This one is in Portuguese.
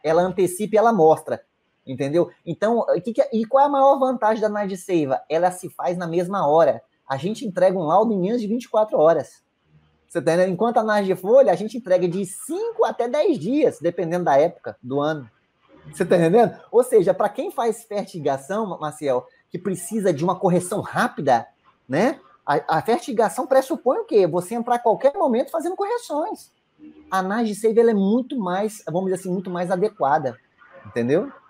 ela antecipa e ela mostra, entendeu? Então, e qual é a maior vantagem da análise de seiva? Ela se faz na mesma hora. A gente entrega um laudo em menos de 24 horas. Você tá entendendo? Enquanto a análise de folha, a gente entrega de 5 até 10 dias, dependendo da época do ano. Você tá entendendo? Ou seja, para quem faz fertigação, Maciel, que precisa de uma correção rápida, né? A fertigação pressupõe o quê? Você entrar a qualquer momento fazendo correções. A análise de seiva ela é muito mais, vamos dizer assim, muito mais adequada. Entendeu?